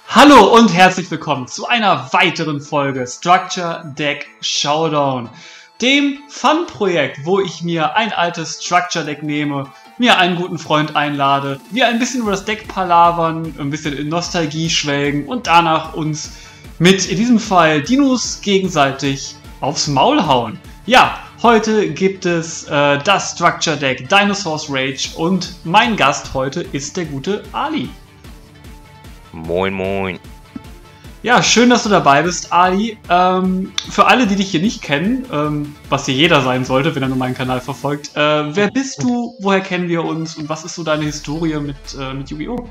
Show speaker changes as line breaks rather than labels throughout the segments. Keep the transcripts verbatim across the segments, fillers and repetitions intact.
Hallo und herzlich willkommen zu einer weiteren Folge Structure Deck Showdown, dem Fun-Projekt, wo ich mir ein altes Structure Deck nehme, mir einen guten Freund einlade, wir ein bisschen über das Deck palavern, ein bisschen in Nostalgie schwelgen und danach uns mit, in diesem Fall, Dinos gegenseitig aufs Maul hauen. Ja, heute gibt es äh, das Structure Deck Dinosaurs Rage und mein Gast heute ist der gute Ali.
Moin moin.
Ja, schön, dass du dabei bist, Ali. Ähm, für alle, die dich hier nicht kennen, ähm, was hier jeder sein sollte, wenn er nur meinen Kanal verfolgt, äh, wer bist du, woher kennen wir uns und was ist so deine Historie mit, äh, mit Yu-Gi-Oh?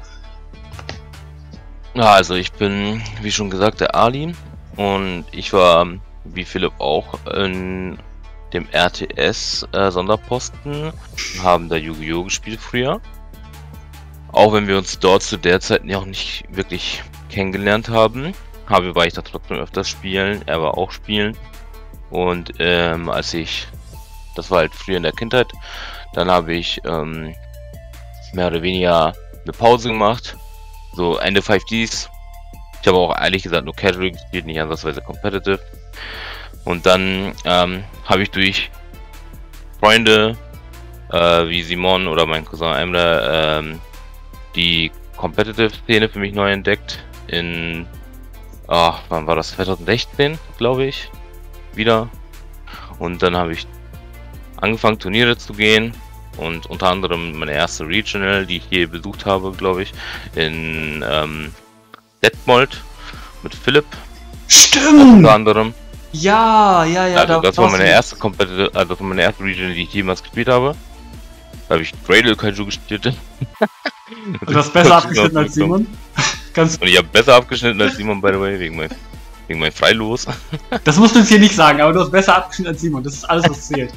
Ja, also ich bin, wie schon gesagt, der Ali und ich war, wie Philipp auch, in dem R T S-Sonderposten, äh, haben da Yu-Gi-Oh gespielt früher. Auch wenn wir uns dort zu der Zeit noch nicht wirklich kennengelernt haben, habe war ich da trotzdem öfters spielen, er war auch spielen. Und ähm, als ich, das war halt früher in der Kindheit, dann habe ich ähm, mehr oder weniger eine Pause gemacht, so Ende fünf Ds. Ich habe auch ehrlich gesagt nur Casual gespielt, nicht ansatzweise Competitive. Und dann ähm, habe ich durch Freunde äh, wie Simon oder mein Cousin Emre ähm, die Competitive-Szene für mich neu entdeckt. In, oh, wann war das? zwanzig sechzehn, glaube ich, wieder. Und dann habe ich angefangen, Turniere zu gehen. Und unter anderem meine erste Regional, die ich hier besucht habe, glaube ich, in ähm, Detmold mit Philipp.
Stimmt!
Unter anderem.
Ja, ja, ja.
Also,
da
das war meine
du...
erste Competitive, also das war meine erste Regional, die ich jemals gespielt habe. Da habe ich Cradle Kaiju gespielt.
Und du hast besser abgeschnitten als Simon? Ganz
Und ich habe besser abgeschnitten als Simon, by the way, wegen mein, wegen mein Freilos.
Das musst du uns hier nicht sagen, aber du hast besser abgeschnitten als Simon. Das ist alles, was zählt.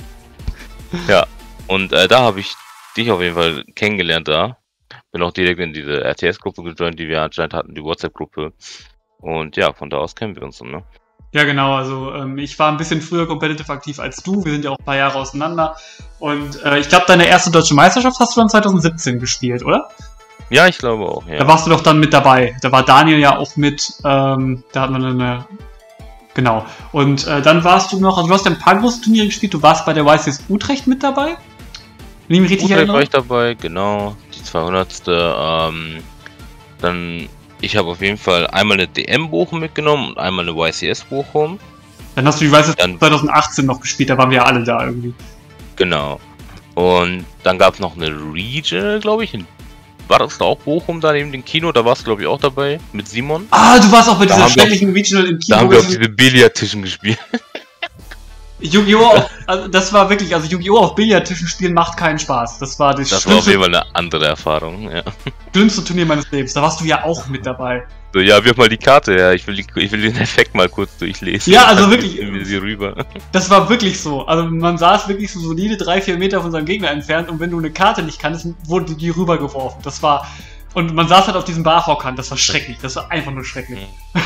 Ja, und äh, da habe ich dich auf jeden Fall kennengelernt da. Bin auch direkt in diese R T S-Gruppe gejoint, die wir anscheinend hatten, die WhatsApp-Gruppe. Und ja, von da aus kennen wir uns dann, ne?
Ja, genau, also ähm, ich war ein bisschen früher competitive aktiv als du, wir sind ja auch ein paar Jahre auseinander und äh, ich glaube, deine erste deutsche Meisterschaft hast du dann zwanzig siebzehn gespielt, oder?
Ja, ich glaube auch, ja.
Da warst du doch dann mit dabei, da war Daniel ja auch mit, ähm, da hatten wir eine, genau, und äh, dann warst du noch, also du hast ja ein paar große Turniere gespielt, du warst bei der Y C S Utrecht mit dabei? Wenn ich mich richtig
Utrecht
erinnere?
war ich dabei, genau, die zweihundertste, ähm, dann... Ich habe auf jeden Fall einmal eine D M Bochum mitgenommen und einmal eine Y C S Bochum.
Dann hast du die Y C S dann zwanzig achtzehn noch gespielt, da waren wir ja alle da irgendwie.
Genau. Und dann gab es noch eine Regional, glaube ich. War das da auch Bochum, da neben dem Kino? Da warst du, glaube ich, auch dabei mit Simon.
Ah, du warst auch bei
da
dieser schrecklichen Regional im Kino.
Da haben wir auf diese Billardtischen gespielt.
Yu-Gi-Oh! Also das war wirklich, also Yu-Gi-Oh! Auf Billardtischen spielen macht keinen Spaß. Das war das,
das war auf jeden Fall eine andere Erfahrung, ja.
Schlimmste Turnier meines Lebens. Da warst du ja auch mit dabei.
So, ja, wirf mal die Karte, ja. Ich will, die, ich will den Effekt mal kurz durchlesen.
Ja, also wirklich.
Sie rüber.
Das war wirklich so. Also man saß wirklich so solide drei, vier Meter von seinem Gegner entfernt und wenn du eine Karte nicht kannst, wurde die rübergeworfen. Das war. Und man saß halt auf diesem Barhockern. Das war schrecklich. Das war einfach nur schrecklich.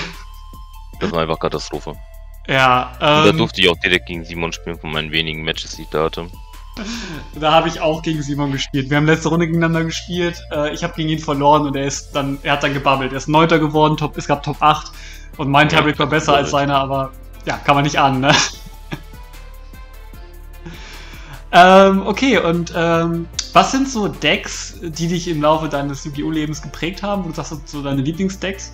Das war einfach Katastrophe.
Ja, ähm,
und da durfte ich auch direkt gegen Simon spielen von meinen wenigen Matches, die ich da hatte.
Da habe ich auch gegen Simon gespielt. Wir haben letzte Runde gegeneinander gespielt. Äh, ich habe gegen ihn verloren und er ist dann, er hat dann gebabbelt. Er ist Neunter geworden, top, es gab Top acht und mein
ja,
Tiebreak war besser als seiner, aber ja, kann man nicht ahnen, ne? ähm, okay, und ähm, was sind so Decks, die dich im Laufe deines Yu-Gi-Oh! Lebens geprägt haben? Wo du sagst, so deine Lieblingsdecks?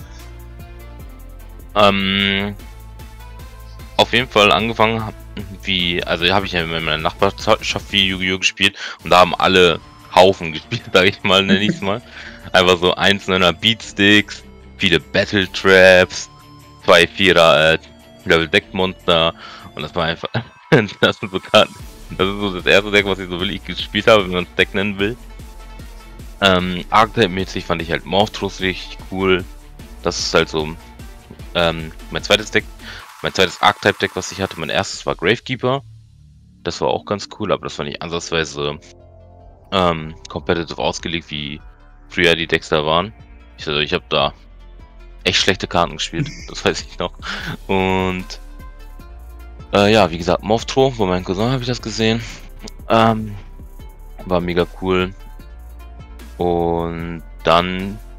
Ähm... Auf jeden Fall angefangen, wie, also habe ich ja in meiner Nachbarschaft viel Yu-Gi-Oh! Gespielt und da haben alle Haufen gespielt, sage ich mal, nenne ich es mal. Einfach so einzelner Beatsticks, viele Battle Traps, zwei Vierer äh, Level Deck Monster und das war einfach, das sind so Karten, das ist so das erste Deck, was ich so willig gespielt habe, wenn man es Deck nennen will. Ähm, Archetype-mäßig fand ich halt Morphtrus richtig cool, das ist halt so ähm, mein zweites Deck. Mein zweites Archetype-Deck, was ich hatte, mein erstes war Gravekeeper. Das war auch ganz cool, aber das war nicht ansatzweise ähm, competitive ausgelegt, wie früher die Decks da waren. Ich, also ich habe da echt schlechte Karten gespielt, das weiß ich noch. Und äh, ja, wie gesagt, Morphtro, wo mein Cousin habe ich das gesehen. Ähm, war mega cool. Und dann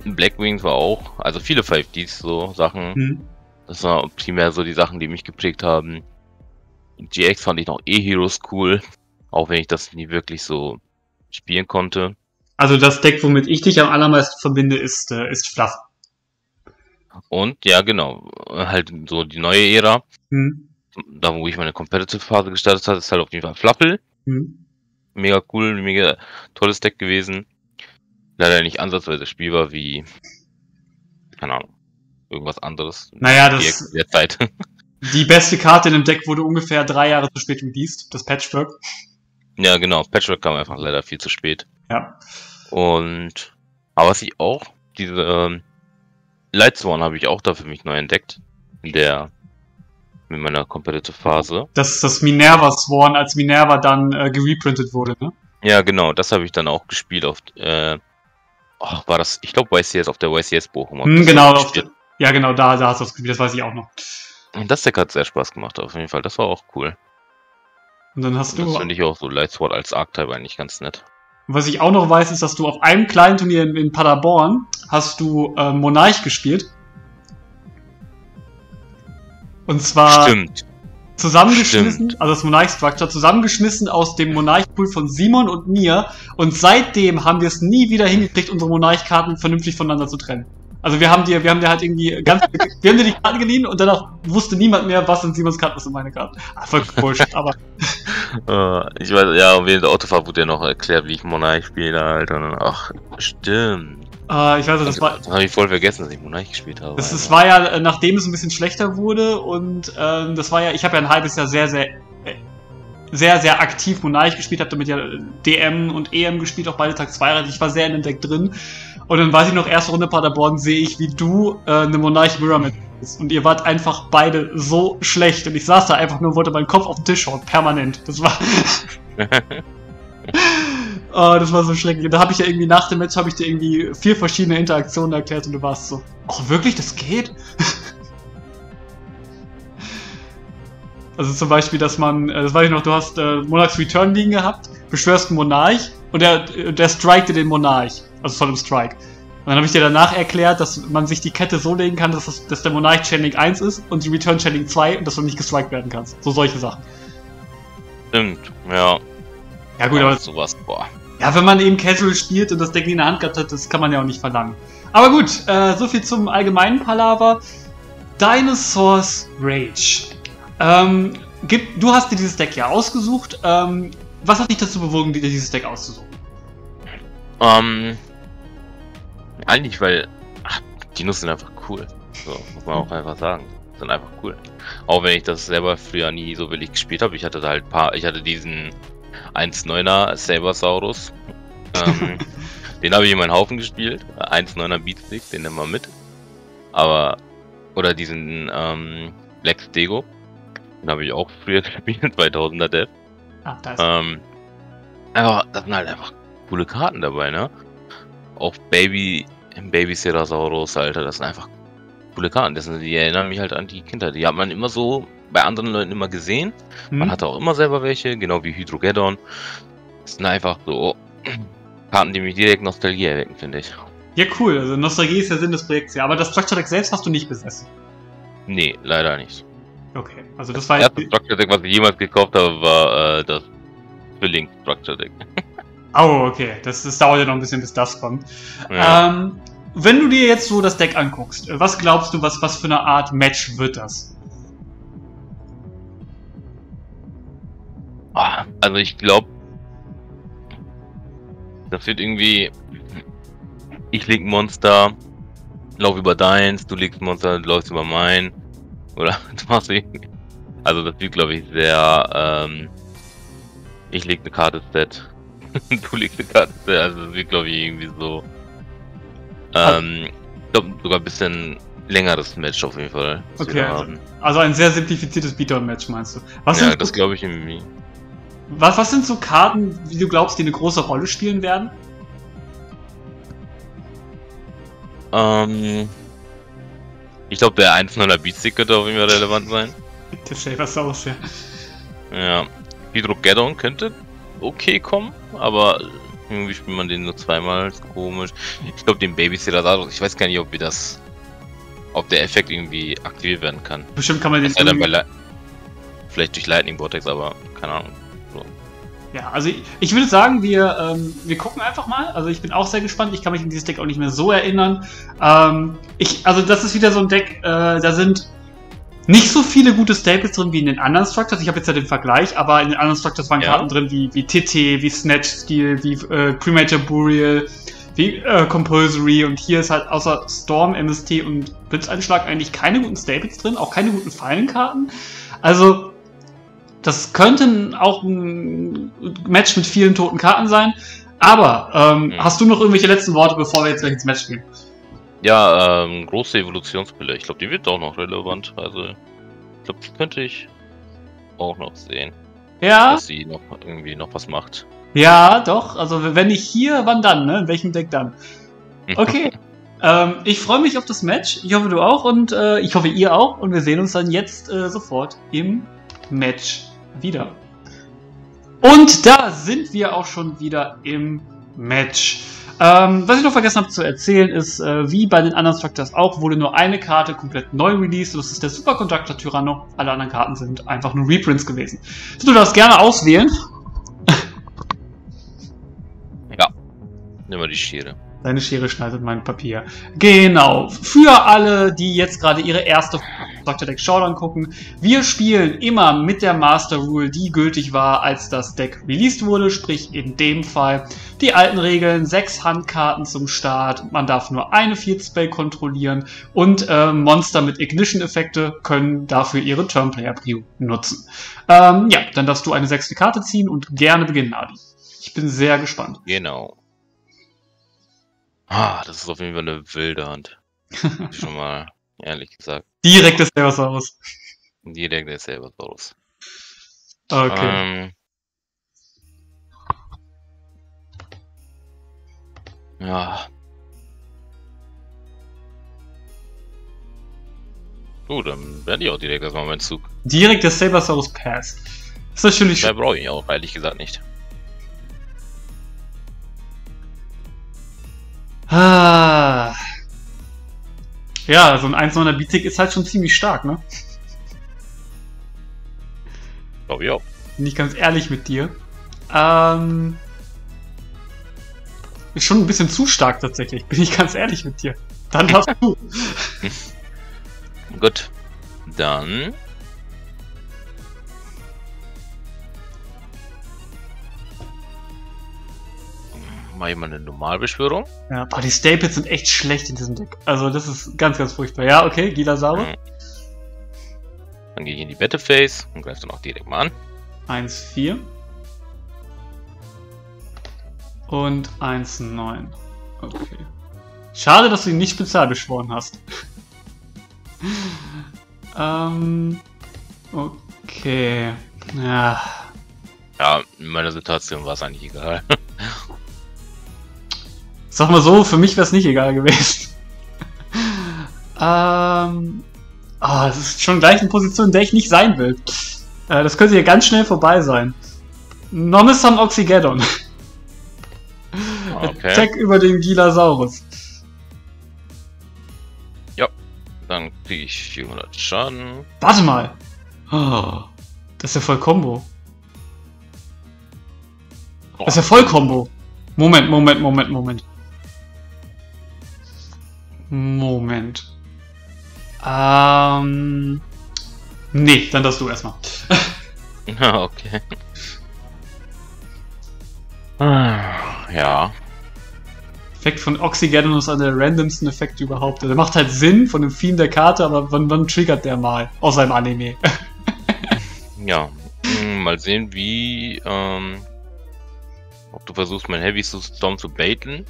Blackwings war auch, also viele fünf Ds so Sachen.
Hm.
Das waren primär so die Sachen, die mich geprägt haben. G X fand ich noch E-Heroes cool, auch wenn ich das nie wirklich so spielen konnte.
Also das Deck, womit ich dich am allermeisten verbinde, ist, äh, ist Fluff.
Und ja, genau, halt so die neue Ära.
Hm.
Da, wo ich meine Competitive-Phase gestartet habe, ist halt auf jeden Fall Fluffle.
Hm.
Mega cool, mega tolles Deck gewesen. Leider nicht ansatzweise spielbar wie, keine Ahnung, irgendwas anderes.
Naja, das,
der Zeit.
Die beste Karte in dem Deck wurde ungefähr drei Jahre zu spät released, das Patchwork.
Ja, genau, Patchwork kam einfach leider viel zu spät.
Ja.
Und, aber was ich auch, diese ähm, Lightsworn habe ich auch da für mich neu entdeckt. In der, mit meiner Competitive-Phase.
Das ist das Minerva Sworn, als Minerva dann äh, gereprintet wurde, ne?
Ja, genau, das habe ich dann auch gespielt auf, äh, oh, war das, ich glaube Y C S, auf der Y C S Bochum.
Hm, genau, auf der, ja genau, da, da hast du das gespielt, das weiß ich auch noch.
Und das Deck hat sehr Spaß gemacht, auf jeden Fall, das war auch cool.
Und dann hast
Und
du...
das finde ich auch so Lightsword als Archetype eigentlich ganz nett.
Was ich auch noch weiß, ist, dass du auf einem kleinen Turnier in, in Paderborn hast du äh, Monarch gespielt. Und zwar
Stimmt.
zusammengeschmissen,
Stimmt.
also das Monarch Structure, zusammengeschmissen aus dem Monarch-Pool von Simon und mir. Und seitdem haben wir es nie wieder hingekriegt, unsere Monarch-Karten vernünftig voneinander zu trennen. Also wir haben dir, wir haben dir halt irgendwie ganz, wir haben dir die Karten geliehen und danach wusste niemand mehr, was sind Simons Karten, was sind meine Karten. Ah, voll Bullshit, aber.
äh, ich weiß, ja, und während der Autofahrt wurde ja noch erklärt, wie ich Monarch spiele, Alter. Und, ach, stimmt.
Äh, ich weiß nicht, das war.
Das habe ich voll vergessen, dass ich Monarch gespielt habe.
Das, das war ja, nachdem es ein bisschen schlechter wurde und ähm, das war ja, ich habe ja ein halbes Jahr sehr, sehr, sehr, sehr aktiv Monarch gespielt, habe damit ja D M und E M gespielt, auch beide Tag zwei, also ich war sehr in dem Deck drin. Und dann weiß ich noch, erste Runde Paderborn sehe ich, wie du äh, eine Monarch Mirror mit bist. Und ihr wart einfach beide so schlecht. Und ich saß da einfach nur und wollte meinen Kopf auf den Tisch hauen, permanent. Das war... Oh, das war so schrecklich. Da habe ich ja irgendwie nach dem Match habe ich dir irgendwie vier verschiedene Interaktionen erklärt und du warst so, oh wirklich, das geht? Also zum Beispiel, dass man, das weiß ich noch, du hast äh, Monarchs Return liegen gehabt, beschwörst einen Monarch und der, der strikte den Monarch, also von einem Strike. Und dann habe ich dir danach erklärt, dass man sich die Kette so legen kann, dass, das, dass der Monarch Chaining eins ist und die Return Chaining zwei und dass du nicht gestrikt werden kannst. So solche Sachen.
Stimmt, ja.
Ja gut, aber
sowas, boah.
Ja, wenn man eben Casual spielt und das Deck nie in der Hand gehabt hat, das kann man ja auch nicht verlangen. Aber gut, äh, so viel zum allgemeinen Palaver. Dinosaurs Rage. Ähm, gibt, du hast dir dieses Deck ja ausgesucht. Ähm, was hat dich dazu bewogen, dir dieses Deck auszusuchen?
Ähm, eigentlich, weil ach, Dinos sind einfach cool. So, muss man auch einfach sagen. Sind einfach cool. Auch wenn ich das selber früher nie so willig gespielt habe. Ich hatte da halt ein paar, ich hatte diesen eins neuner Sabersaurus. Ähm, den habe ich in meinen Haufen gespielt. eins neuner Beatstick, den nehmen wir mit. Aber, oder diesen ähm, Black Stego. Den habe ich auch früher gespielt, zweitausender Dev.
Ah, da ist
Ähm, aber das sind halt einfach coole Karten dabei, ne? Auch Baby, Baby Ceratosaurus, Alter, das sind einfach coole Karten. Das sind, die erinnern mich halt an die Kindheit. Die hat man immer so bei anderen Leuten immer gesehen.
hm?
Man hatte auch immer selber welche, genau wie Hydrogeddon. Das sind einfach so Karten, die mich direkt Nostalgie erwecken, finde ich.
Ja, cool. Also Nostalgie ist der Sinn des Projekts, ja. Aber das Structure Deck selbst hast du nicht besessen.
Nee, leider nicht.
Okay, also das war
Das
jetzt...
erste Structure Deck, was ich jemals gekauft habe, war äh, das Zwilling Structure Deck.
Oh, okay. Das, das dauert ja noch ein bisschen, bis das kommt.
Ja.
Ähm, wenn du dir jetzt so das Deck anguckst, was glaubst du, was, was für eine Art Match wird das?
Also ich glaube, das wird irgendwie, ich leg ein Monster, lauf über deins, du legst ein Monster, du läufst über mein, oder du machst irgendwie, also das wird glaube ich sehr, ähm, ich leg eine Karte Set, du legst eine Karte Set, also das wird glaube ich irgendwie so, ähm, ich glaube sogar ein bisschen längeres Match auf jeden Fall.
Okay, also, also ein sehr simplifiziertes Beatdown-Match meinst du? Was
ja,
sind
das
so,
glaube ich irgendwie.
Was, was sind so Karten, wie du glaubst, die eine große Rolle spielen werden?
Ähm, ich glaube, der eins neuner Beatstick könnte auf jeden Fall relevant sein.
Der Sabersaurus, ja.
Ja. Hydrogeddon könnte okay kommen, aber Irgendwie spielt man den nur zweimal, ist komisch. Ich glaube, den Babysitter da, ich weiß gar nicht, ob wir das, ob der Effekt irgendwie aktiviert werden kann.
Bestimmt kann man den.
Das dann bei vielleicht durch Lightning Vortex, aber keine Ahnung. So.
Ja, also ich, ich würde sagen, wir, ähm, wir gucken einfach mal. Also ich bin auch sehr gespannt. Ich kann mich an dieses Deck auch nicht mehr so erinnern. Ähm, ich, also das ist wieder so ein Deck, äh, da sind nicht so viele gute Staples drin wie in den anderen Structures. Ich habe jetzt ja den Vergleich, aber in den anderen Structures waren
ja.
Karten drin wie, wie T T, wie Snatch Steel, wie äh, Cremator Burial, wie äh, Compulsory. Und hier ist halt außer Storm, M S T und Blitzeinschlag eigentlich keine guten Staples drin, auch keine guten Fallenkarten. Also das könnte auch ein Match mit vielen toten Karten sein. Aber ähm, mhm. hast du noch irgendwelche letzten Worte, bevor wir jetzt gleich ins Match gehen?
Ja, ähm, große Evolutionspille. Ich glaube, die wird auch noch relevant. Also, ich glaube, die könnte ich auch noch sehen.
Ja.
Dass sie noch irgendwie noch was macht.
Ja, doch. Also, wenn nicht hier, wann dann, ne? In welchem Deck dann? Okay. ähm, ich freue mich auf das Match. Ich hoffe, du auch. Und äh, ich hoffe, ihr auch. Und wir sehen uns dann jetzt äh, sofort im Match wieder. Und da sind wir auch schon wieder im Match. Ähm, was ich noch vergessen habe zu erzählen ist, äh, wie bei den anderen Structures auch, wurde nur eine Karte komplett neu released. Das ist der Superconductor Tyranno. Alle anderen Karten sind einfach nur Reprints gewesen. So, du darfst gerne auswählen.
Ja, nimm mal die Schere.
Deine Schere schneidet mein Papier. Genau. Für alle, die jetzt gerade ihre erste Structure Deck Showdown gucken. Wir spielen immer mit der Master Rule, die gültig war, als das Deck released wurde. Sprich, in dem Fall die alten Regeln. Sechs Handkarten zum Start. Man darf nur eine Field Spell kontrollieren. Und äh, Monster mit Ignition-Effekte können dafür ihre Turn-Player-Prio nutzen. Ähm, ja, dann darfst du eine sechste Karte ziehen und gerne beginnen, Adi. Ich bin sehr gespannt.
Genau. Ah, das ist auf jeden Fall eine wilde Hand. Schon mal, ehrlich gesagt.
Direkt des Sabersaurus.
Direkt des Sabersaurus.
Okay.
Ähm, ja. Gut, dann werde ich auch direkt erstmal meinen Zug.
Direkt der Sabersaurus Pass. Das ist natürlich
Mehr brauche ich auch, ehrlich gesagt nicht.
Ah. Ja, so ein eins neuner B-Tick ist halt schon ziemlich stark, ne?
Glaube ich auch.
Bin ich ganz ehrlich mit dir. Ähm. Ist schon ein bisschen zu stark tatsächlich, bin ich ganz ehrlich mit dir. Dann darfst du.
Gut. Dann. Mach ich mal eine Normalbeschwörung.
Ja, boah, die Staples sind echt schlecht in diesem Deck. Also das ist ganz, ganz furchtbar. Ja, okay, Gilasaurus.
Mhm. Dann gehe ich in die Battleface und greife dann auch direkt mal an.
eins vier. Und eins neun. Okay. Schade, dass du ihn nicht spezial beschworen hast. ähm. Okay. Ja.
Ja, in meiner Situation war es eigentlich egal.
Sag mal so, für mich wäre es nicht egal gewesen. ähm. Ah, oh, das ist schon gleich eine Position, in der ich nicht sein will. Äh, das könnte hier ganz schnell vorbei sein. Nomisam Oxygeddon.
Okay.
Attack über den Gilasaurus.
Ja, dann kriege ich vierhundert Schaden.
Warte mal. Oh, das ist ja voll Combo. Das ist ja voll Combo. Moment, Moment, Moment, Moment. Moment. Ähm. Nee, dann darfst du erstmal.
Okay. Ja.
Effekt von Oxygeddon ist einer der randomsten Effekte überhaupt. Der macht halt Sinn von dem Theme der Karte, aber wann, wann triggert der mal? Aus seinem Anime.
Ja. Mal sehen, wie. Ähm, ob du versuchst, mein Heavy Storm zu baiten.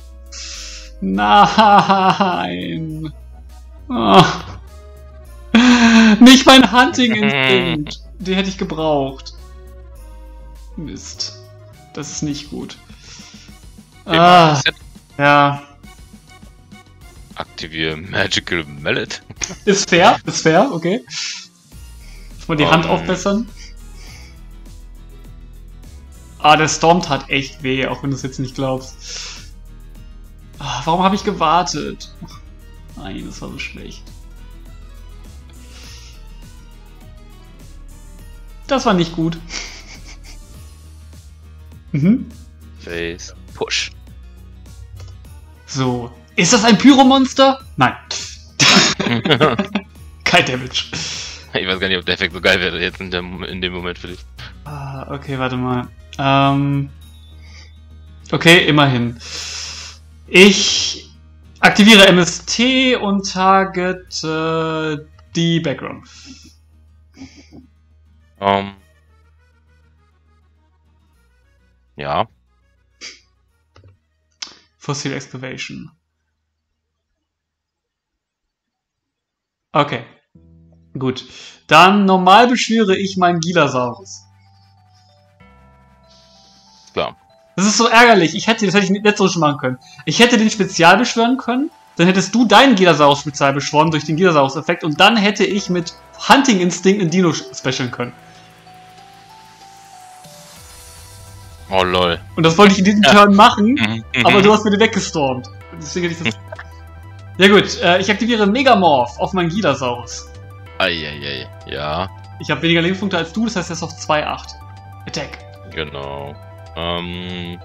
Nein. Oh. Nicht mein Hunting Instinct. Den hätte ich gebraucht. Mist. Das ist nicht gut. Ah, ja.
Aktiviere Magical Mallet.
Ist fair, ist fair, okay. Muss mal die um, Hand aufbessern. Ah, der Storm tat echt weh, auch wenn du es jetzt nicht glaubst. Ah, warum habe ich gewartet? Nein, das war so schlecht. Das war nicht gut. mhm.
Face Push.
So. Ist das ein Pyromonster? Nein. Kein Damage.
Ich weiß gar nicht, ob der Effekt so geil wäre jetzt in dem, in dem Moment für dich.
Ah, okay, warte mal. Ähm. Okay, immerhin. Ich aktiviere M S T und target äh, die Background.
Um, ja.
Fossil Excavation. Okay. Gut. Dann normal beschwöre ich meinen Gilasaurus.
Klar.
Das ist so ärgerlich. Ich hätte, das hätte ich letztes Mal schon machen können. Ich hätte den Spezial beschwören können. Dann hättest du deinen Gilasaurus Spezial beschworen durch den Gilasaurus-Effekt. Und dann hätte ich mit Hunting Instinct einen Dino specialen können.
Oh lol.
Und das wollte ich in diesem
Ja.
Turn machen,
Mhm,
aber
mhm.
du hast mir den weggestormt. Deswegen hätte ich das. Ja gut, äh, ich aktiviere Megamorph auf meinen Gilasaurus.
Eieiei, ja,
Ich habe weniger Lebenspunkte als du, das heißt, er ist auf zwei Komma acht. Attack.
genau. Ähm,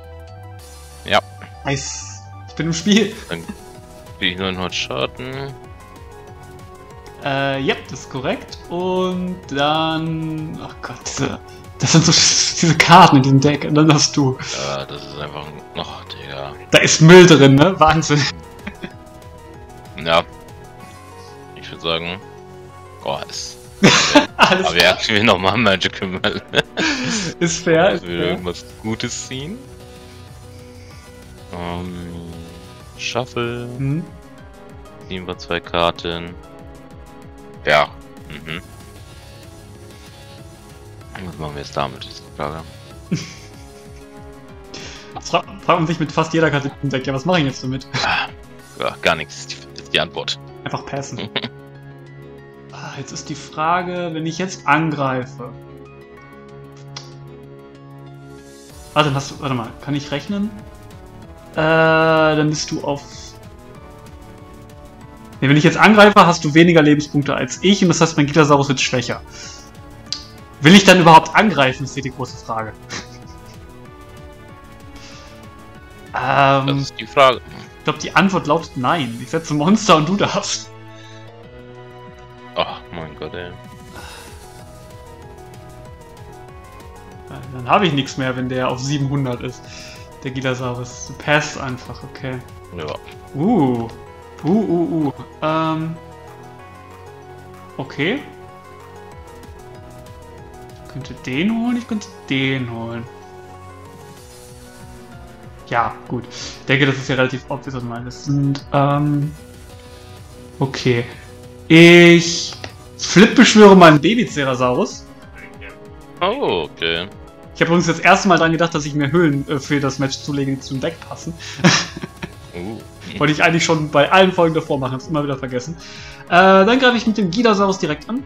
Nice. Ich bin im Spiel.
kriege ich neunhundert Schaden.
Äh, ja, das ist korrekt. Und dann. Ach Gott, diese, das sind so diese Karten in diesem Deck. Und dann hast du.
Ja, das ist einfach noch, Digga.
Da ist Müll drin, ne? Wahnsinn.
Ja. Ich würde sagen. Oh, ist.
Alles
Aber wir aktivieren nochmal Magical Mal.
ist fair.
Also
Ist
wieder
fair.
irgendwas Gutes ziehen. Ähm. Shuffle.
Hm.
Ziehen wir zwei Karten. Ja. Mhm. Was machen wir jetzt damit? Ist die Frage.
Fra fragt man sich mit fast jeder Karte im Deck, ja, was mache ich jetzt damit?
Ja, gar nichts ist die, ist die Antwort.
Einfach passen. Ah, jetzt ist die Frage, wenn ich jetzt angreife. Ah, dann hast du. Warte mal, kann ich rechnen? Äh, dann bist du auf. Ne, wenn ich jetzt angreife, hast du weniger Lebenspunkte als ich und das heißt, mein Gilasaurus wird schwächer. Will ich dann überhaupt angreifen, ist hier die große Frage.
Das
ähm,
ist die Frage.
ich glaube, die Antwort lautet nein. Ich setze Monster und du darfst.
Oh mein Gott, ey.
Dann habe ich nichts mehr, wenn der auf siebenhundert ist. Der Gilasaurus. Du passt einfach, okay.
Ja.
Uh. Uh, uh, uh. Ähm. Okay. Ich könnte den holen, ich könnte den holen. Ja, gut. Ich denke, das ist ja relativ obvious, was meine. Das sind, ähm. Okay. Ich flip-beschwöre meinen Baby-Ceratosaurus.
Oh, okay.
Ich habe übrigens das erste Mal dran gedacht, dass ich mir Hüllen äh, für das Match zulege, die zum Deck passen.
Uh.
Wollte ich eigentlich schon bei allen Folgen davor machen, hab's immer wieder vergessen. Äh, dann greife ich mit dem Gilasaurus direkt an.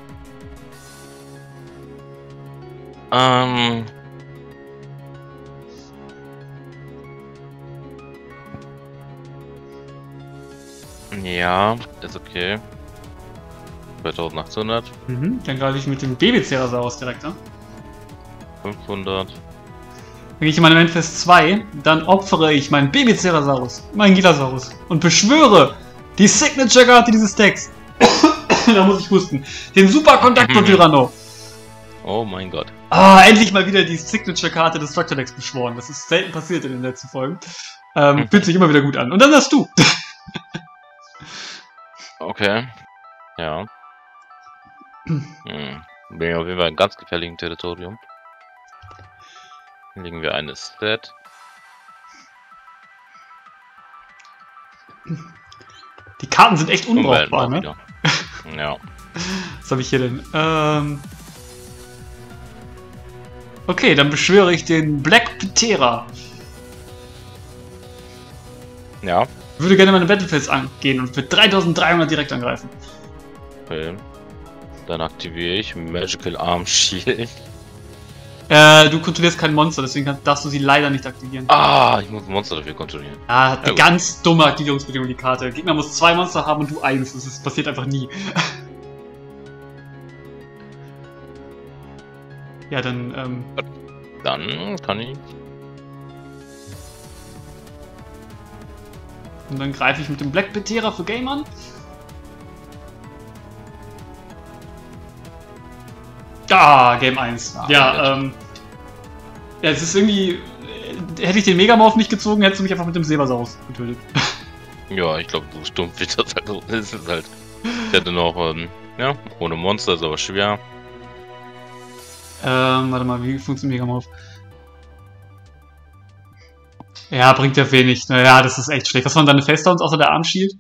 Ähm. Ja, ist okay. zweitausendachthundert,
Mhm. Dann greife ich mit dem Baby-Ceratosaurus direkt an.
fünfhundert.
Dann gehe ich in meine Manifest zwei, dann opfere ich meinen Baby-Ceratosaurus, meinen Gilasaurus und beschwöre die Signature-Karte dieses Decks. Da muss ich husten. Den Super-Conductor-Tyranno.
Oh mein Gott.
Ah, endlich mal wieder die Signature-Karte des Structure Decks beschworen. Das ist selten passiert in den letzten Folgen. Ähm, fühlt sich immer wieder gut an. Und dann hast du.
Okay. Ja. Hm. Bin auf jeden Fall in ganz gefährlichem Territorium. Hier legen wir eine Stat.
Die Karten sind echt
Und werden
unbrauchbar,
auch
ne?
wieder. Ja.
Was habe ich hier denn? Ähm. Okay, dann beschwöre ich den Black Ptera.
Ja.
Ich würde gerne meine Battlefields angehen und für dreitausenddreihundert direkt angreifen.
Okay. Dann aktiviere ich Magical Arm Shield.
Äh, du kontrollierst kein Monster, deswegen kannst, darfst du sie leider nicht aktivieren.
Ah, ich muss ein Monster dafür kontrollieren.
Ah, hat
Ja,
eine ganz dumme Aktivierungsbedingung, die Karte. Der Gegner muss zwei Monster haben und du eins. Das ist, passiert einfach nie. Ja, dann, ähm...
Dann kann ich...
Und dann greife ich mit dem Black Petera für Game an. Ah, Game eins.
Ah,
ja, ähm... Ja, es ist irgendwie... äh, Hätte ich den Megamorph nicht gezogen, hättest du mich einfach mit dem Silbersaurus getötet.
Ja, ich glaube, so stumpf wird das halt. So. Es ist halt... Ich hätte noch, ähm, ja, ohne Monster ist aber schwer.
Ähm, warte mal, wie funktioniert Megamorph? Ja, bringt ja wenig. Naja, das ist echt schlecht. Was waren deine Facedowns außer der Armshield?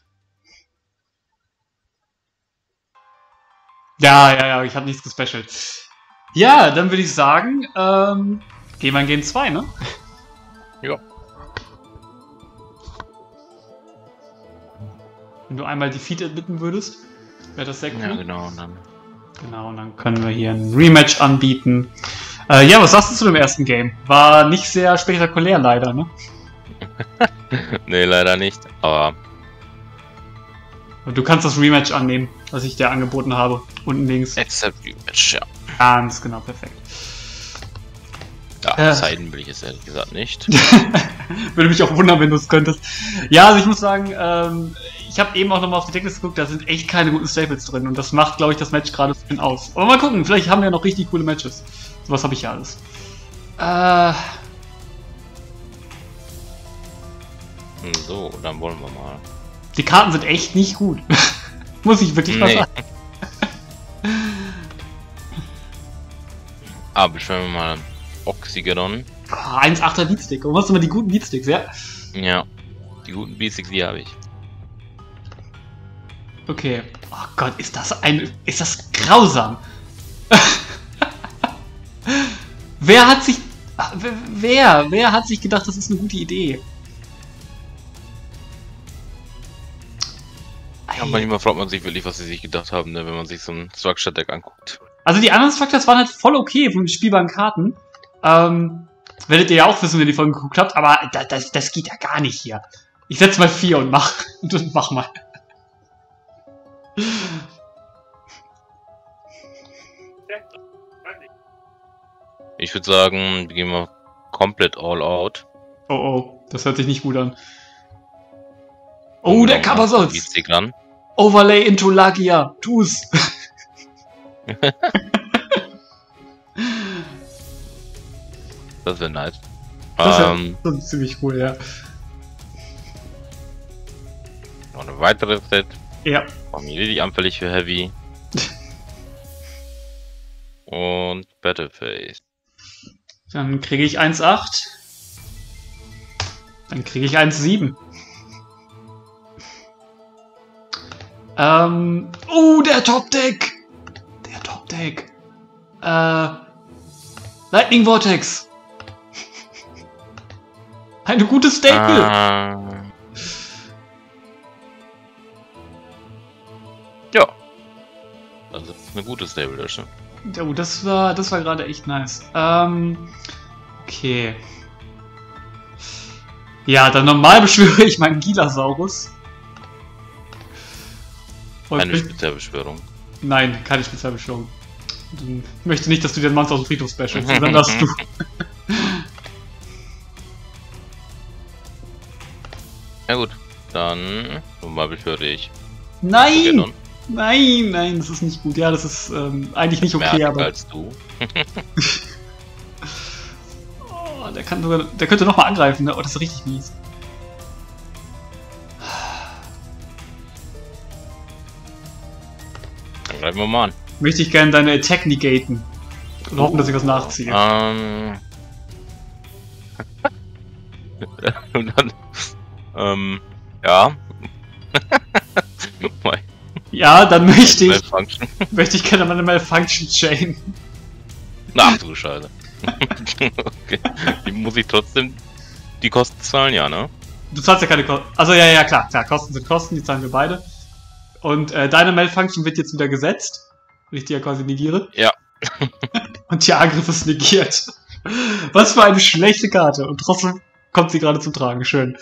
Ja, ja, ja, ich habe nichts gespecialt. Ja, dann würde ich sagen, ähm, gehen wir in Game zwei, ne?
Ja.
Wenn du einmal Defeat admitten würdest, wäre das sehr cool.
Ja, genau. Und dann...
Genau, und dann können wir hier ein Rematch anbieten. Äh, ja, was sagst du zu dem ersten Game? War nicht sehr spektakulär leider, ne?
Nee, leider nicht, aber...
Und du kannst das Rematch annehmen, was ich dir angeboten habe. Unten links.
Except Rematch, ja.
Ganz genau, perfekt.
Ja,
Äh.
Zeiten will ich jetzt ehrlich gesagt nicht.
Würde mich auch wundern, wenn du es könntest. Ja, also ich muss sagen, ähm, ich habe eben auch nochmal auf die Decklist geguckt, da sind echt keine guten Staples drin. Und das macht, glaube ich, das Match gerade ein aus. Aber mal gucken, vielleicht haben wir ja noch richtig coole Matches. Sowas habe ich ja alles. Äh...
So, dann wollen wir mal.
Die Karten sind echt nicht gut. Muss ich wirklich mal
Nee.
sagen.
Aber beschwören wir mal Oxygeddon.
Oh, eins Komma achter Beatstick. Warum hast du mal die guten Beatsticks, ja?
Ja, die guten Basics, die habe ich.
Okay. Oh Gott, ist das ein... Ist das grausam? Wer hat sich... Wer? Wer hat sich gedacht, das ist eine gute Idee?
Ja, manchmal fragt man sich wirklich, was sie sich gedacht haben, ne, wenn man sich so ein Structure-Deck anguckt.
Also die anderen Structures waren halt voll okay von den spielbaren Karten. Ähm, werdet ihr ja auch wissen, wenn ihr die Folgen geguckt habt, aber das, das, das geht ja gar nicht hier. Ich setz mal vier und mach. Und mach mal.
Ich würde sagen, wir gehen mal komplett all out.
Oh oh, das hört sich nicht gut an. Oh, der Kabasos!
Ran.
Overlay into Lagia. Tu's!
Das wäre nice.
Das wäre
Ähm,
schon ziemlich cool, ja.
noch eine weitere Set.
Ja.
Familie, die anfällig für Heavy. Und Battleface.
Dann kriege ich eins Komma acht. Dann kriege ich eins Komma sieben. Ähm. Oh, der Top-Deck! Der Top-Deck. Äh. Lightning Vortex. Eine gute Staple.
Ah, ja. Das ist eine gute Stable Lösche.
Oh, das war, das war gerade echt nice. Ähm. Okay. Ja, dann normal beschwöre ich meinen Gilasaurus. Und
Eine
bin-
Spezialbeschwörung.
Nein, keine Spezialbeschwörung. Ich möchte nicht, dass du dir ein Monster aus dem Friedhof specialst, sondern dass du...
Ja gut, dann normal beschwöre ich.
Nein!
Pokémon.
Nein, nein, das ist nicht gut. Ja, das ist ähm, eigentlich nicht okay,
Mehr
aber...
als du.
Oh, der kann sogar... Der könnte nochmal angreifen, ne? Oh, das ist richtig mies.
Dann greifen wir mal an.
Möchte ich gerne deine Attack negaten. Und hoffen, dass ich was nachziehe.
Ähm. Und dann. Ähm. Ja.
Ja, dann möchte ich...
Malfunction.
Möchte ich gerne meine Malfunction Chain.
Ach du Scheiße. Okay. Die muss ich trotzdem die Kosten zahlen, ja, ne?
Du zahlst ja keine Kosten. Also ja, ja, klar, klar, Kosten sind Kosten, die zahlen wir beide. Und äh, deine Malfunction wird jetzt wieder gesetzt, wenn ich die ja quasi negiere.
Ja.
Und der Angriff ist negiert. Was für eine schlechte Karte. Und trotzdem kommt sie gerade zum Tragen. Schön.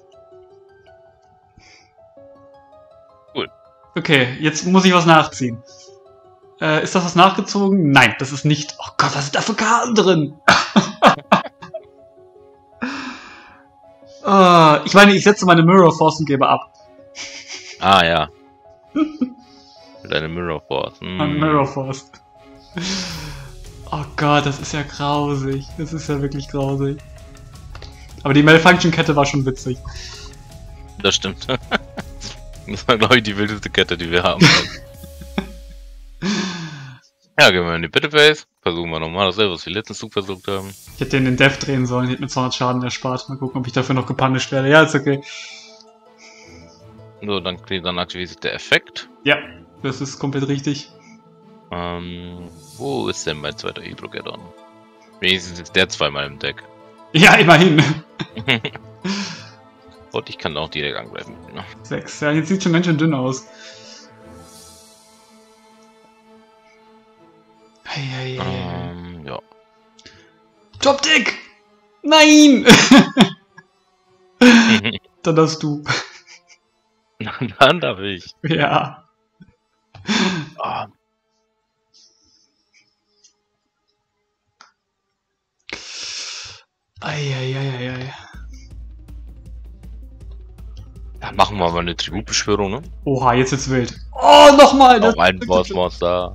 Cool.
Okay, jetzt muss ich was nachziehen. Äh, ist das was nachgezogen? Nein, das ist nicht. Oh Gott, was sind da für Karten drin? uh, ich meine, ich setze meine Mirror Force und gebe ab.
Ah, ja. Deine Mirror Force. Mm.
Meine Mirror Force. Oh Gott, das ist ja grausig. Das ist ja wirklich grausig. Aber die Malfunction-Kette war schon witzig.
Das stimmt. Das war, glaube ich, die wildeste Kette, die wir haben. Ja, gehen wir in die Battleface. Versuchen wir nochmal dasselbe, was wir letzten Zug versucht haben.
Ich hätte den in Death drehen sollen, hätte mir zweihundert Schaden erspart. Mal gucken, ob ich dafür noch gepunished werde. Ja, ist okay.
So, dann, dann aktiviert sich der Effekt.
Ja, das ist komplett richtig.
Ähm, wo ist denn mein zweiter Hydrogeddon? Wenigstens ist der zweimal im Deck.
Ja, immerhin.
Und ich kann auch direkt angreifen. Ne?
Sechs. Ja, jetzt sieht schon ganz schön dünn aus. Eieiei.
Ähm, ja.
Top Deck! Nein! Dann darfst du.
Dann darf ich.
Ja.
Oh.
Eieieiei.
Ja, machen wir mal eine Tributbeschwörung, ne?
Oha, jetzt wird's wild. Oh, nochmal!
Auf ein Bossmonster.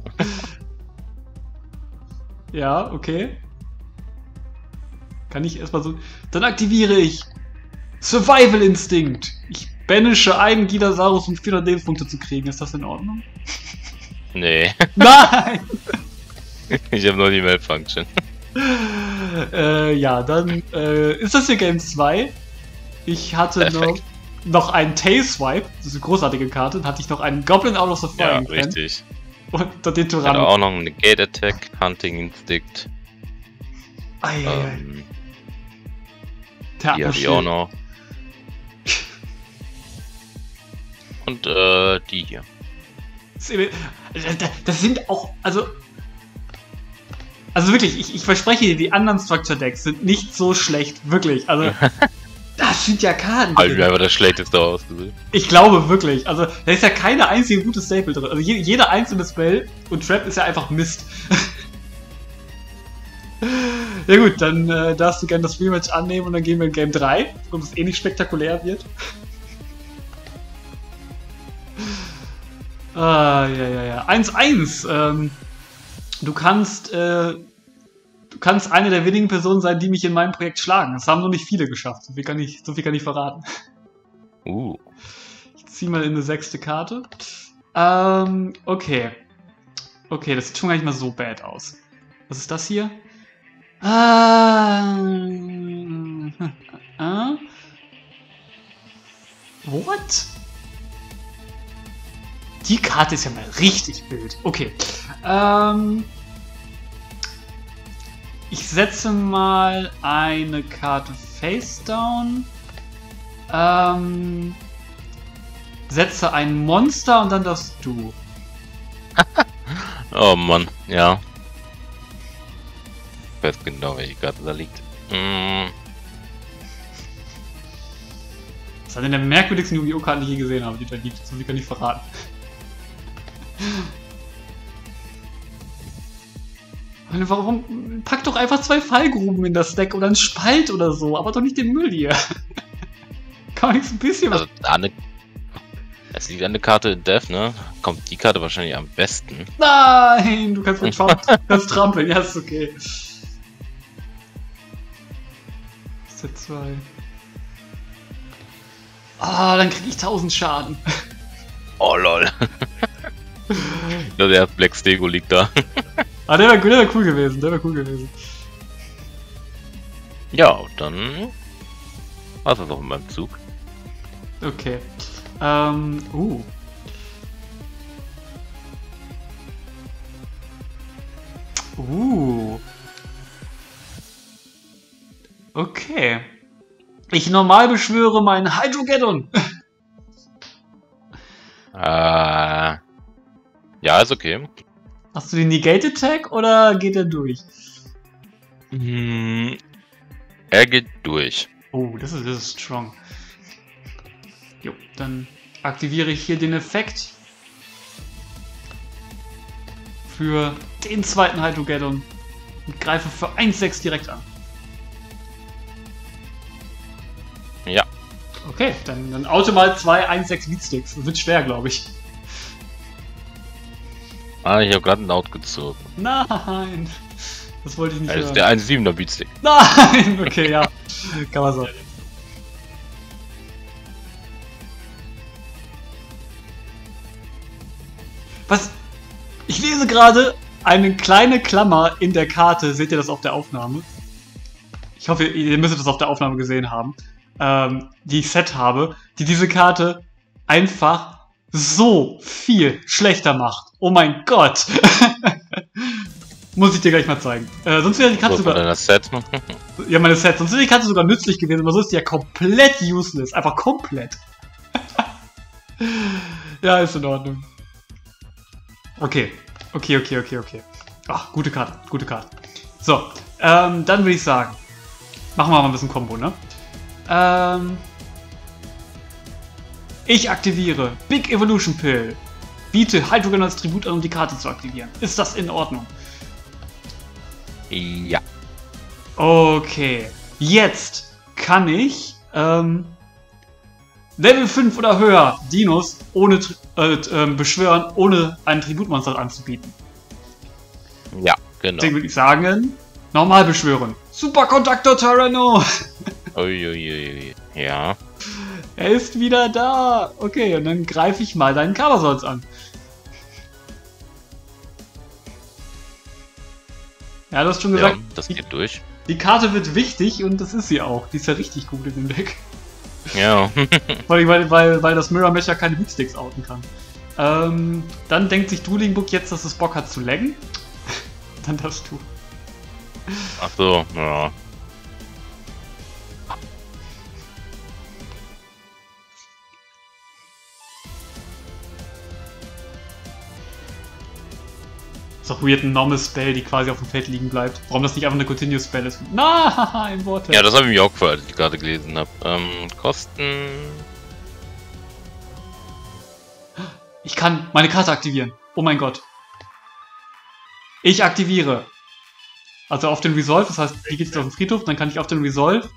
Ja, okay. Kann ich erstmal so. Dann aktiviere ich Survival Instinct. Ich banische einen Gidasaurus, um vierhundert Lebenspunkte zu kriegen. Ist das in Ordnung?
Nee.
Nein!
Ich habe nur die Malfunction.
äh, ja, dann äh, ist das hier Game zwei. Ich hatte noch, noch einen Tail Swipe, das ist eine großartige Karte. Dann hatte ich noch einen Goblin Out of the
Ja,
Frying Pan.
richtig.
Und dann den
Ich hatte
Tyranno.
auch noch eine Gate Attack, Hunting Instinct.
Eieiei.
Ähm,
Der
die habe ich auch noch. Und äh, die hier.
Das sind auch, also. Also wirklich, ich, ich verspreche dir, die anderen Structure Decks sind nicht so schlecht, wirklich. Also, das sind ja Karten.
Halt mir einfach das schlechteste ausgesehen.
Ich glaube wirklich. Also, da ist ja keine einzige gute Staple drin. Also, je, jeder einzelne Spell und Trap ist ja einfach Mist. Ja gut, dann äh, darfst du gerne das Rematch annehmen und dann gehen wir in Game drei, ob es eh nicht spektakulär wird. Ah, ja, ja, ja. eins eins. Ähm, du kannst, äh, du kannst eine der wenigen Personen sein, die mich in meinem Projekt schlagen. Das haben noch nicht viele geschafft. So viel kann ich, so viel kann ich verraten.
Uh.
Ich zieh mal in eine sechste Karte. Ähm, okay. Okay, das sieht schon gar nicht mal so bad aus. Was ist das hier? Ah. Äh, What? Die Karte ist ja mal richtig wild. Okay. Ähm, ich setze mal eine Karte Face Down. Ähm, setze ein Monster und dann darfst du.
Oh Mann, ja. Ich weiß genau, welche Karte da liegt. Mm.
Das ist eine der merkwürdigsten Yu-Gi-Oh! Karten, die ich je gesehen habe, die da liegt. So viel kann ich verraten. Warum? Pack doch einfach zwei Fallgruben in das Deck oder einen Spalt oder so, aber doch nicht den Müll hier. Kann man nicht so ein bisschen was.
Also, eine, es liegt eine Karte in Death, ne? Kommt die Karte wahrscheinlich am besten.
Nein, du kannst mit Trump, kannst trampeln, ja, ist okay. Set zwei. Ah, dann krieg ich tausend Schaden.
Oh lol. Ja, der Black Stego liegt da.
Ah, der wäre wär cool gewesen, der wäre cool gewesen.
Ja, und dann war's das auch in meinem Zug.
Okay. Ähm, uh. Uh. Okay. Ich normal beschwöre meinen Hydrogeddon.
Äh, ja, ist okay.
Hast du den Negate Attack oder geht er durch?
Hm, er geht durch.
Oh, das ist, das ist strong. Jo, dann aktiviere ich hier den Effekt für den zweiten Hydrogeddon und greife für eins sechs direkt an.
Ja.
Okay, dann, dann auto mal zwei eins sechs Beatsticks. Das wird schwer, glaube ich.
Ah, ich habe gerade einen Out gezogen.
Nein! Das wollte ich nicht
Das
hören.
ist der eins siebener Beatstick.
Nein! Okay, ja. Kann man so. Was? Ich lese gerade eine kleine Klammer in der Karte. Seht ihr das auf der Aufnahme? Ich hoffe, ihr müsstet das auf der Aufnahme gesehen haben. Ähm, die ich set habe, die diese Karte einfach so viel schlechter macht. Oh mein Gott! Muss ich dir gleich mal zeigen. Äh, sonst wäre die Karte sogar...
Das Set.
Ja, meine Set. Sonst wäre die Karte sogar nützlich gewesen, aber so ist die ja komplett useless. Einfach komplett. Ja, ist in Ordnung. Okay. Okay, okay, okay, okay. Ach, gute Karte. Gute Karte. So, ähm, dann würde ich sagen, machen wir mal ein bisschen Combo, ne? Ähm... Ich aktiviere Big Evolution Pill. Biete Hydrogen als Tribut an, um die Karte zu aktivieren. Ist das in Ordnung?
Ja.
Okay. Jetzt kann ich ähm, Level fünf oder höher Dinos ohne äh, äh, beschwören, ohne ein Tributmonster anzubieten.
Ja, genau.
Deswegen würde ich sagen, normal beschwören. Superkontaktor Tyranno!
Uiuiui. Ja.
Er ist wieder da! Okay, und dann greife ich mal deinen Cavasaurus an. Ja, du hast schon gesagt,
Ja, das geht durch.
Die Karte wird wichtig und das ist sie auch. Die ist ja richtig gut in dem Deck.
Ja.
weil, weil, weil, weil das Mirror Mesh ja keine Beatsticks outen kann. Ähm, dann denkt sich Dueling Book jetzt, dass es Bock hat zu laggen. Dann darfst du.
Ach so, ja.
Ist auch weird, ein Normal Spell, die quasi auf dem Feld liegen bleibt. Warum das nicht einfach eine Continuous Spell ist? Nein, Worte.
Ja, das habe ich mir auch gefallen, als ich gerade gelesen habe. Ähm, Kosten.
Ich kann meine Karte aktivieren. Oh mein Gott. Ich aktiviere. Also auf den Resolve, das heißt, die geht jetzt auf den Friedhof, dann kann ich auf den Resolve.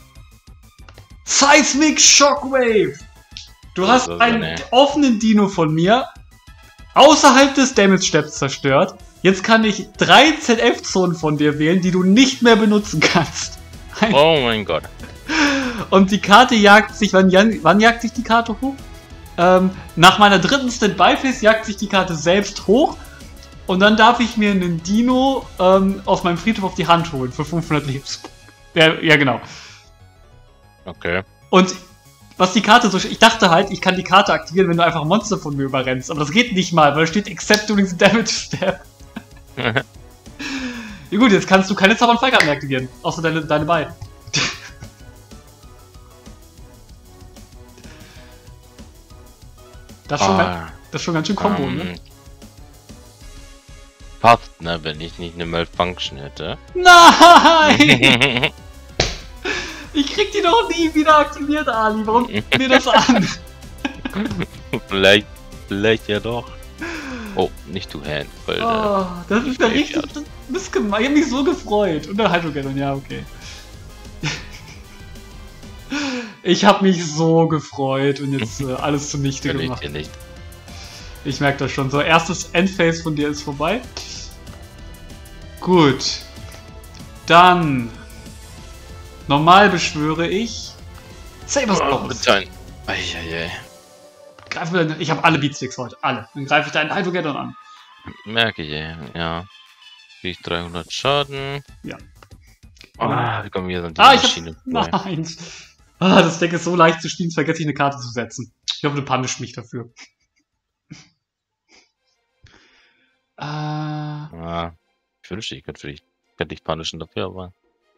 Seismic Shockwave! Du hast einen
nee. offenen
offenen Dino von mir außerhalb des Damage-Steps zerstört. Jetzt kann ich drei Z F-Zonen von dir wählen, die du nicht mehr benutzen kannst. Ein
Oh mein Gott.
Und die Karte jagt sich, wann, wann jagt sich die Karte hoch? Ähm, nach meiner dritten Standby-Phase jagt sich die Karte selbst hoch. Und dann darf ich mir einen Dino ähm, aus meinem Friedhof auf die Hand holen für fünfhundert Lebens. Ja, ja, genau.
Okay.
Und was die Karte so... Ich dachte halt, ich kann die Karte aktivieren, wenn du einfach ein Monster von mir überrennst. Aber das geht nicht mal, weil da steht Except during the Damage Step. Ja gut, jetzt kannst du keine Zauber- und Fallkarten mehr aktivieren. Außer deine, deine beiden. Das ist schon,
Ah,
das ist schon ganz schön Combo,
ähm,
ne?
Passt, ne, wenn ich nicht eine Malfunction hätte.
Nein! Ich krieg die doch nie wieder aktiviert, Ali. Warum tut mir das an?
vielleicht, vielleicht ja doch. Oh, nicht to hand, weil
Oh, das ist ja
ich
richtig
ja.
missgemein. Ich hab mich so gefreut. Und der Hydrogeddon, ja, okay. Ich hab mich so gefreut und jetzt äh, alles zunichte
kann ich
gemacht.
dir nicht.
Ich merke das schon. So, erstes Endphase von dir ist vorbei. Gut. Dann. Normal beschwöre ich. Sabersaurus.
Nein. Eieiei.
Greif mir deine, ich habe alle Beatsticks heute. Alle. Dann greife ich deinen Hydrogeddon an.
Merke ich, ja. Krieg ich dreihundert Schaden.
Ja.
Ah, wir kommen hier an die
Ah, ich
Maschine.
hab, nein. Ah, das Deck ist so leicht zu spielen, vergesse ich eine Karte zu setzen. Ich hoffe, du punisht mich dafür. äh,
Ah, ich wünschte, ich könnte für dich, könnte dich punishen dafür, aber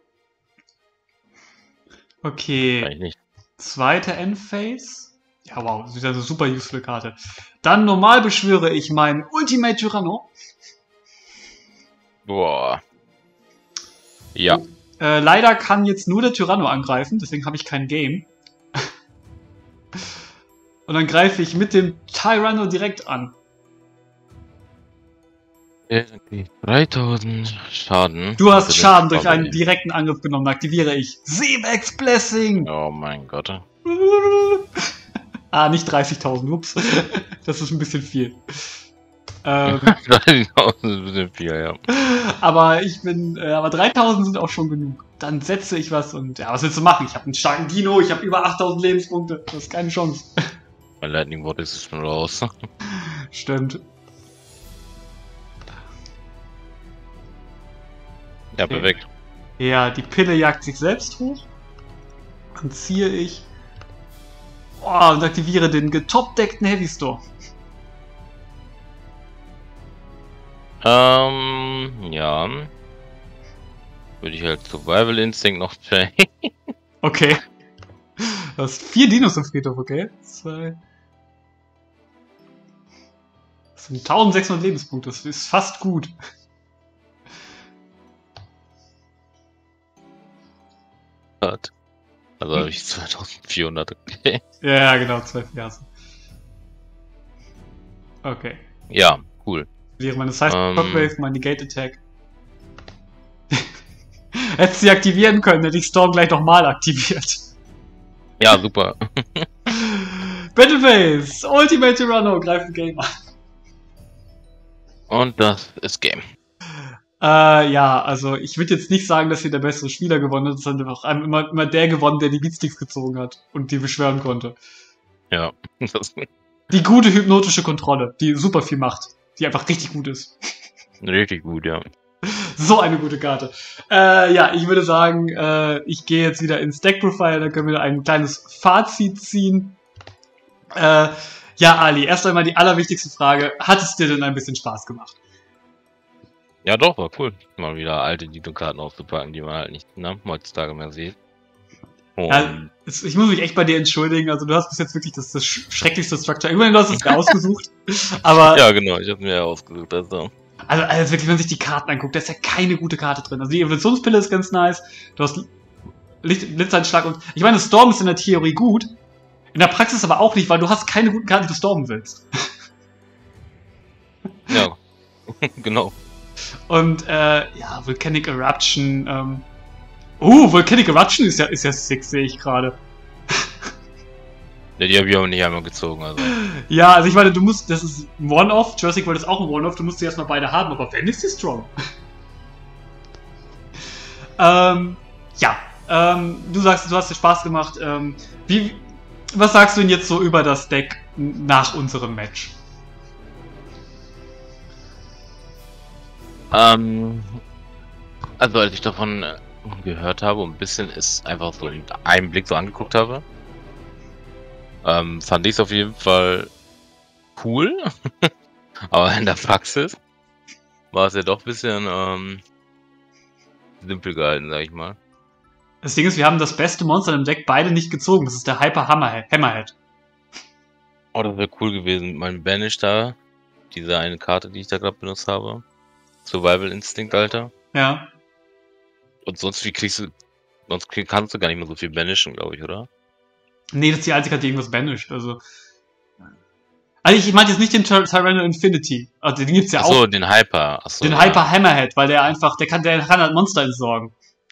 kann
okay.
ich nicht.
Zweite Endphase. Ja, wow, das ist eine super useful Karte. Dann normal beschwöre ich meinen Ultimate Tyranno.
Boah. Ja.
Äh, leider kann jetzt nur der Tyranno angreifen, deswegen habe ich kein Game. Und dann greife ich mit dem Tyranno direkt an.
dreitausend Schaden.
Du hast Schaden durch einen direkten Angriff genommen, aktiviere ich. Seebex Blessing!
Oh mein Gott.
Ah, nicht dreißigtausend, ups. Das ist ein bisschen viel. Ähm,
dreißigtausend ist ein bisschen viel, ja.
Aber ich bin, äh, aber dreitausend sind auch schon genug. Dann setze ich was und, ja, was willst du machen? Ich habe einen starken Dino, ich habe über achttausend Lebenspunkte. Das ist keine Chance.
Mein Lightning Bolt ist schon raus.
Stimmt.
Ja, perfekt.
Ja, die Pille jagt sich selbst hoch. Dann ziehe ich. Oh, und aktiviere den getopdeckten Heavy Store.
Ähm, ja. Würde ich halt Survival Instinct noch checken.
Okay. Du hast vier Dinos im Friedhof, okay? Zwei. Das sind eintausendsechshundert Lebenspunkte, das ist fast gut.
Also habe ich zweitausendvierhundert, okay.
Ja, genau, zwölf Jahre. Okay.
Ja, cool.
Wäre meine Size
Ähm.
Shockwave, mein Negate Attack. Hättest sie aktivieren können, hätte ich Storm gleich nochmal aktiviert.
Ja, super.
Battleface! Ultimate Tyranno, greifen Game an.
Und das ist Game.
Äh, ja, also ich würde jetzt nicht sagen, dass hier der bessere Spieler gewonnen hat, sondern einfach immer, immer der gewonnen, der die Beatsticks gezogen hat und die beschwören konnte.
Ja. Das
Die gute hypnotische Kontrolle, die super viel macht, die einfach richtig gut ist.
richtig gut, ja.
So eine gute Karte. Äh, ja, ich würde sagen, äh, ich gehe jetzt wieder ins Deck-Profile, dann können wir ein kleines Fazit ziehen. Äh, ja, Ali, erst einmal die allerwichtigste Frage. Hat es dir denn ein bisschen Spaß gemacht?
Ja, doch, war cool. Mal wieder alte Dino-Karten auszupacken, die man halt nicht ne, heutzutage mehr sieht. Und
Ja, es, ich muss mich echt bei dir entschuldigen. Also, du hast bis jetzt wirklich das, das schrecklichste Structure. Ich meine, du hast es ausgesucht. Aber,
ja, genau, ich habe mir ja ausgesucht. Also.
also, also wirklich, wenn man sich die Karten anguckt, da ist ja keine gute Karte drin. Also, die Evolutionspille ist ganz nice. Du hast Licht, Blitzeinschlag und. Ich meine, Storm ist in der Theorie gut. In der Praxis aber auch nicht, weil du hast keine guten Karten, die du stormen willst.
Ja, genau.
Und, äh, ja, Volcanic Eruption, ähm. Oh, Volcanic Eruption ist ja, ist ja sick, sehe ich gerade.
Ja, die habe ich aber nicht einmal gezogen, also.
Ja, also ich meine, du musst, das ist ein One-Off, Jurassic World ist auch ein One-Off, du musst die erstmal beide haben, aber wenn ist die strong? ähm, ja, ähm, du sagst, du hast dir Spaß gemacht, ähm, wie, was sagst du denn jetzt so über das Deck nach unserem Match?
Ähm, also als ich davon gehört habe und ein bisschen ist einfach so in einem Blick so angeguckt habe, ähm, fand ich es auf jeden Fall cool. Aber in der Praxis war es ja doch ein bisschen ähm, simpel gehalten, sag ich mal.
Das Ding ist, wir haben das beste Monster im Deck beide nicht gezogen, das ist der Hyper Hammerhead. Hammerhead.
Oh, das wäre cool gewesen mit meinem Banish da. Diese eine Karte, die ich da gerade benutzt habe. Survival Instinct, Alter.
Ja.
Und sonst wie kriegst du. Sonst krieg, kannst du gar nicht mehr so viel banishen, glaube ich, oder?
Nee, das ist die einzige Karte, die irgendwas banisht. Also. Also ich meinte jetzt nicht den Tyr Tyranno Infinity. Also den gibt's ja
Achso,
auch.
den Hyper. Achso,
Den
ja.
Hyper Hammerhead, weil der einfach, der kann, der kann halt Monster entsorgen.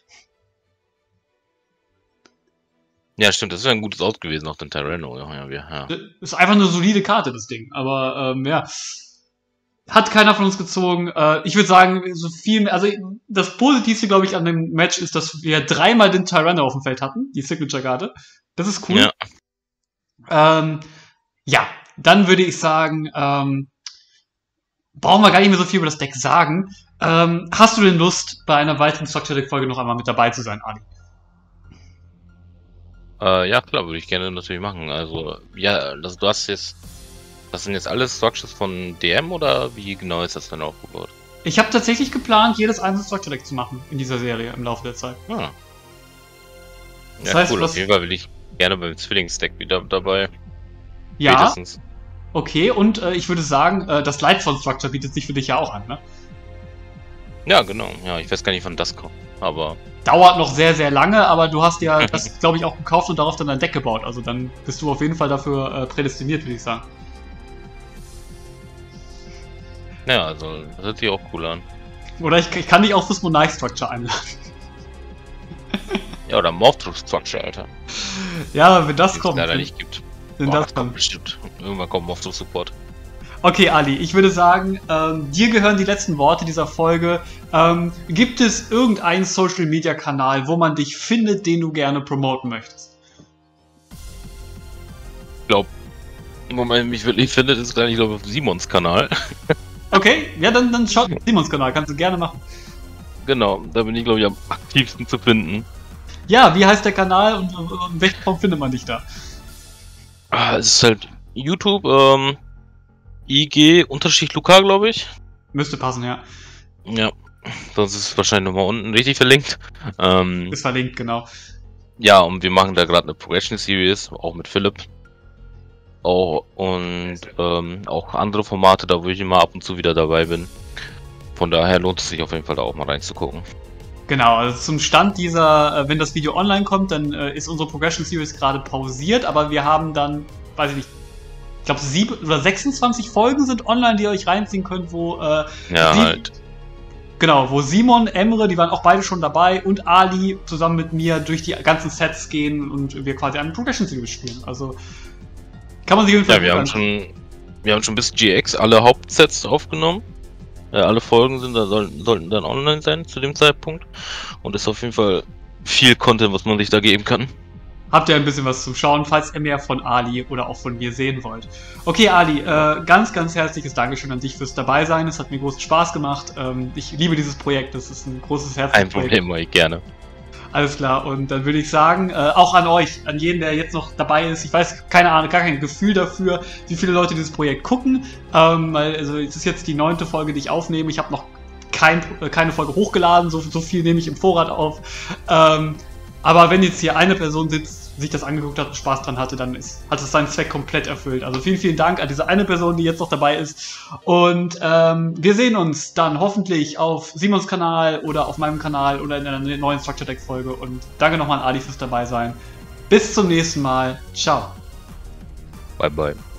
Ja, stimmt, das wäre ein gutes Out gewesen, auch den Tyranno. Ja, ja, ja.
Das ist einfach eine solide Karte, das Ding. Aber, ähm, ja. Hat keiner von uns gezogen. Äh, ich würde sagen, so viel, also das Positivste, glaube ich, an dem Match ist, dass wir dreimal den Tyranno auf dem Feld hatten, die Signature-Karte. Das ist cool.
Ja.
Ähm, ja, dann würde ich sagen, ähm, brauchen wir gar nicht mehr so viel über das Deck sagen. Ähm, hast du denn Lust, bei einer weiteren Structure-Deck-Folge noch einmal mit dabei zu sein, Ali?
Äh, ja, klar, würde ich gerne natürlich machen. Also, ja, das, du hast jetzt. Das sind jetzt alles Structures von D M oder wie genau ist das denn aufgebaut?
Ich habe tatsächlich geplant, jedes einzelne Structure-Deck zu machen in dieser Serie im Laufe der Zeit.
Ja.
Das
Ja,
heißt,
cool.
was-
Auf jeden Fall will ich gerne beim Zwillingsdeck wieder dabei.
Ja,
Spätestens.
okay, und äh, ich würde sagen, äh, das Lightfall Structure bietet sich für dich ja auch an, ne?
Ja, genau. Ja, ich weiß gar nicht, wann das kommt. Aber.
Dauert noch sehr, sehr lange, aber du hast ja das, glaube ich, auch gekauft und darauf dann ein Deck gebaut. Also dann bist du auf jeden Fall dafür äh, prädestiniert, würde ich sagen.
Ja, also, das hört sich auch cool an.
Oder ich, ich kann dich auch fürs Monarch Structure einladen.
Ja, oder Morph Structure, Alter.
Ja, wenn das
Die
kommt.
es leider
wenn,
nicht gibt.
wenn
Boah,
das
das
kommt.
kommt bestimmt. Irgendwann kommt Morph Support.
Okay, Ali, ich würde sagen, ähm, dir gehören die letzten Worte dieser Folge. Ähm, gibt es irgendeinen Social-Media-Kanal, wo man dich findet, den du gerne promoten möchtest?
Ich glaube, wo man mich wirklich findet, ist gar nicht, glaube ich, auf Simons Kanal.
Okay, ja, dann, dann schaut Simons Kanal, kannst du gerne machen.
Genau, da bin ich, glaube ich, am aktivsten zu finden.
Ja, wie heißt der Kanal und in welcher Form findet man dich da?
Ah, es ist halt YouTube, ähm, I G-Luca, glaube ich.
Müsste passen, ja.
Ja, sonst ist es wahrscheinlich nochmal unten richtig verlinkt. Ähm,
Ist verlinkt, genau.
ja, und wir machen da gerade eine Progression Series, auch mit Philipp. Auch, und ähm, auch andere Formate, da wo ich immer ab und zu wieder dabei bin. Von daher lohnt es sich auf jeden Fall da auch mal reinzugucken.
Genau, also zum Stand dieser, äh, wenn das Video online kommt, dann äh, ist unsere Progression Series gerade pausiert, aber wir haben dann, weiß ich nicht, ich glaube sieben oder sechsundzwanzig Folgen sind online, die ihr euch reinziehen könnt, wo äh,
Ja,
Sie
halt.
Genau, wo Simon, Emre, die waren auch beide schon dabei und Ali zusammen mit mir durch die ganzen Sets gehen und wir quasi eine Progression Series spielen. Also kann man sich
Ja, wir haben schon, wir haben schon bis G X alle Hauptsets aufgenommen. Äh, alle Folgen sind da, sollten, sollten dann online sein zu dem Zeitpunkt. Und ist auf jeden Fall viel Content, was man sich da geben kann.
Habt ihr ein bisschen was zum Schauen, falls ihr mehr von Ali oder auch von mir sehen wollt. Okay, Ali, äh, ganz, ganz herzliches Dankeschön an dich fürs Dabeisein. Es hat mir großen Spaß gemacht. Ähm, ich liebe dieses Projekt, das ist ein großes Herzensprojekt.
Ein Problem, Mike, gerne.
Alles klar, und dann würde ich sagen, äh, auch an euch, an jeden, der jetzt noch dabei ist, ich weiß, keine Ahnung, gar kein Gefühl dafür, wie viele Leute dieses Projekt gucken, ähm, weil, also, es ist jetzt die neunte Folge, die ich aufnehme, ich habe noch kein, äh, keine Folge hochgeladen, so, so viel nehme ich im Vorrat auf, ähm, aber wenn jetzt hier eine Person sitzt, sich das angeguckt hat und Spaß dran hatte, dann ist, hat es seinen Zweck komplett erfüllt. Also vielen, vielen Dank an diese eine Person, die jetzt noch dabei ist. Und ähm, wir sehen uns dann hoffentlich auf Simons Kanal oder auf meinem Kanal oder in einer neuen Structure Deck Folge. Und danke nochmal an Ali fürs dabei sein. Bis zum nächsten Mal. Ciao.
Bye, bye.